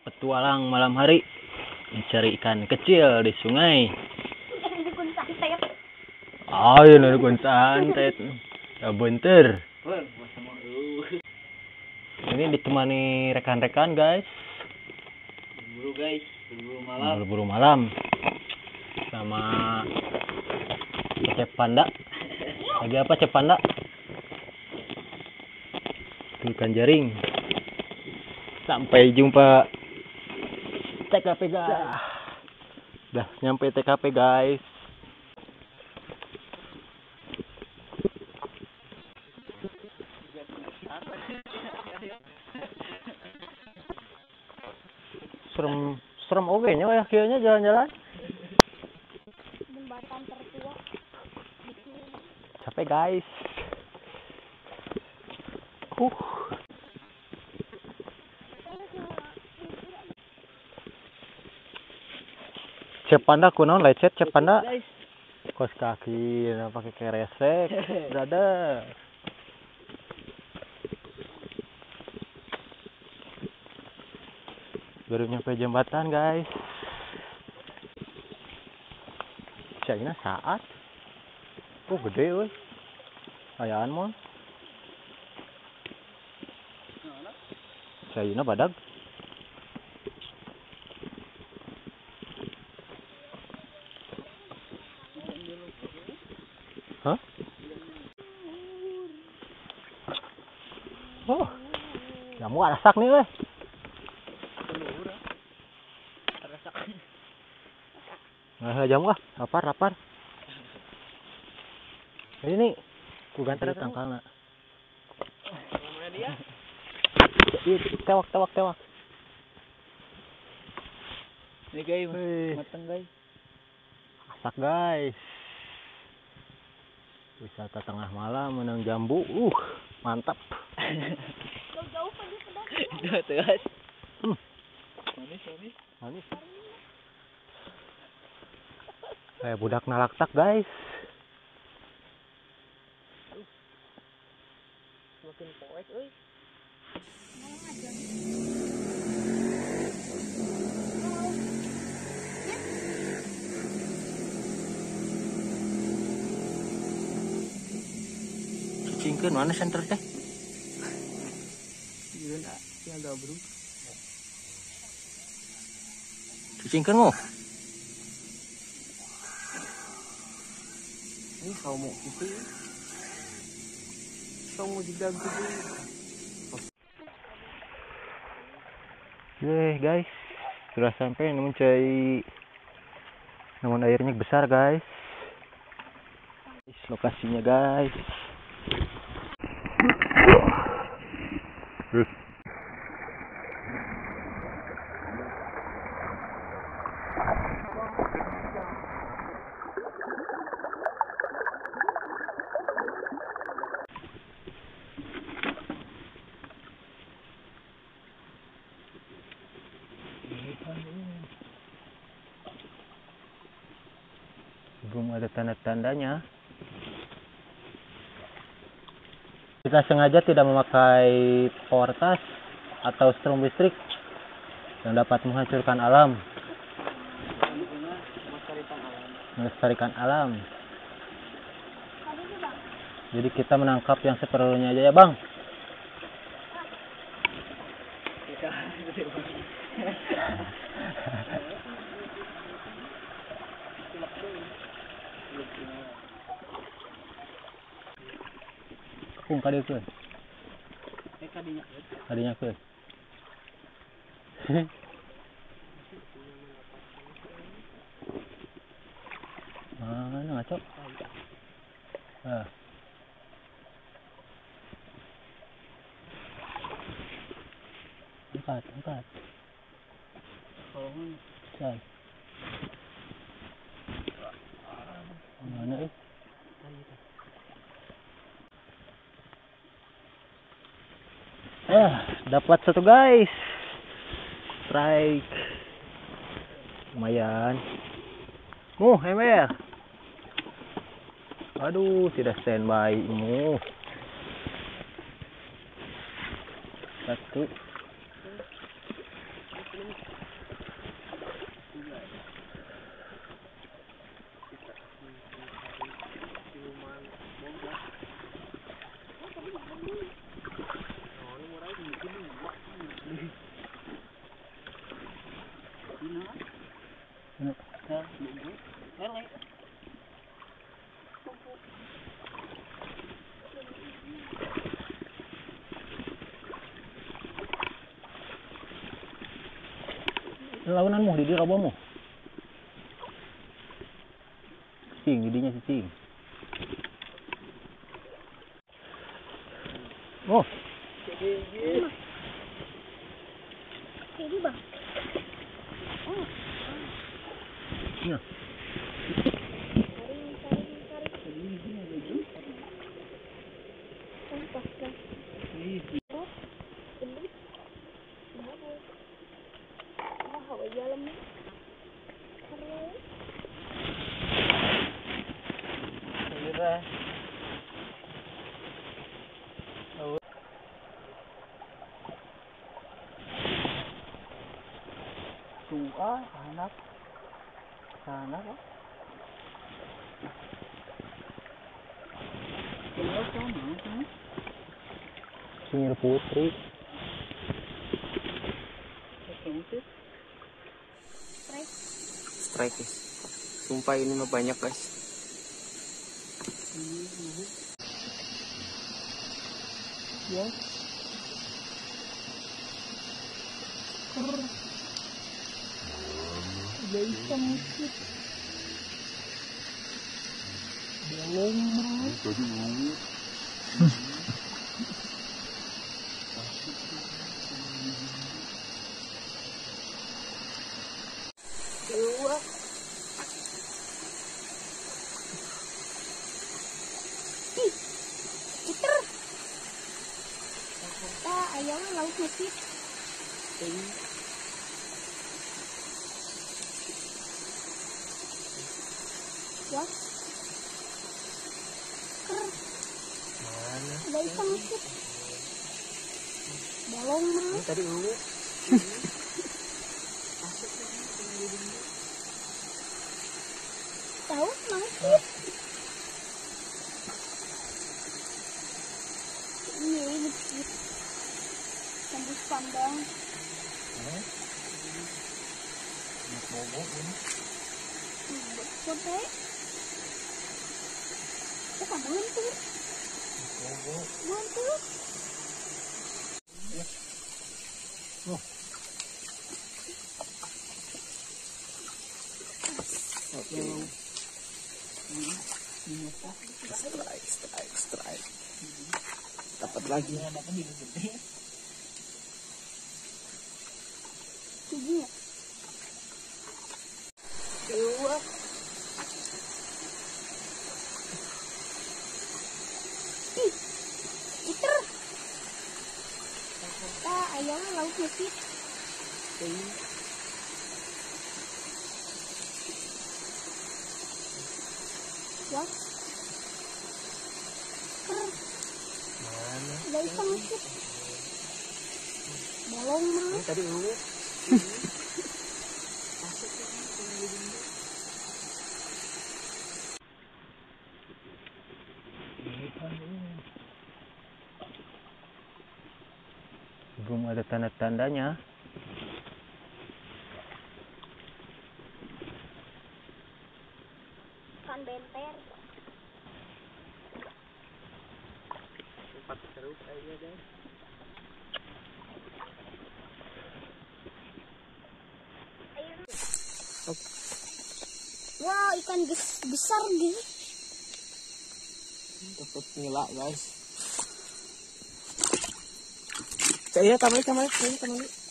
Petualang malam hari mencari ikan kecil di sungai. Ayo nukun santet. Ya bentar. Ini ditemani rekan-rekan guys. Berburu malam. Sama Cep Panda. Lagi apa Cep Panda? Ikan jaring. Sampai jumpa TKP guys. Udah nyampe TKP guys. Serem oke nya ya kayaknya jalan-jalan. Jembatan tertua. Capek guys. Cep Panda kunaon lecet Cep Panda. Kos kaki pakai keresek. Brother. Baru nyampe jembatan guys. Cina saat. Gede weh. Ayaan mon. Cina badag. Hah? Oh. Jamu rasak nih weh. Jamu ah, lapar. Ini ku ganti tangkalna. Tewak. Ini guys, matang guys. Masak guys. Wisata tengah malam menang jambu. Mantap. Jauh pergi pedang. Udah tuh guys. Manis. Kayak budak nalaktak guys. Semakin poek euy. Cicingkeun mana center teh? Iya nak, yang gabruk. Cicingkeun mo. Ini kamu gitu. Kamu juga gitu. Guys, sudah sampai namun airnya besar guys. Lokasinya guys. Belum ada tanda-tandanya. Kita sengaja tidak memakai power tas atau strom listrik yang dapat menghancurkan alam. Melestarikan alam. Jadi kita menangkap yang seperlunya aja ya bang. Kung kadieu keun. Kadinya keun. Mana ngaco? Angkat. Cai. Mana dapat satu guys. Strike. Lumayan. Ember. Aduh, tidak standby satu. Ano? Meron ngayon. Launan mo, di robo mo. Cing, didinya si cing. Oh, Jadi bang. Oh. iya. Tua, anak. Anak oh. Tua sama kan? Singir putri. Strike guys. Sumpah ini mah banyak guys. Ya. Hitam sedikit. Belum tadi Ayamnya laut masih. Ya. mana? Ada ikan masih. Bolong mah. Tadi ungu. Tahu masih. Ini dikit. Tembus pandang. Bobo ini. Sampai. Oh, kamu tuh. Bobo. Mantul. Oh. Oke. Strike. Dapat lagi. Tinggi ya? Dua. Itu. Ternyata ayamnya laut masih. Ya. Mana? Ada ikan masih. Bolong mah. Tadi ungu. Belum ada tanda-tandanya. Ikan benter. Sempat seru kayaknya guys. Wah, ikan besar gitu. Dapat nila guys. Saya tamai.